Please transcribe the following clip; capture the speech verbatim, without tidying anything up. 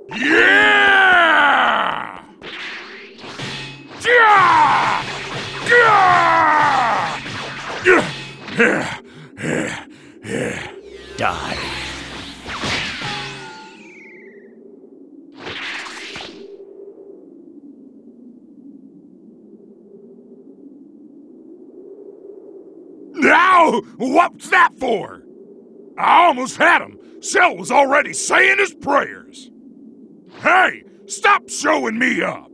Yeah! Yeah! Yeah! Die. Now, what's that for? I almost had him. Cell was already saying his prayers. Hey, stop showing me up.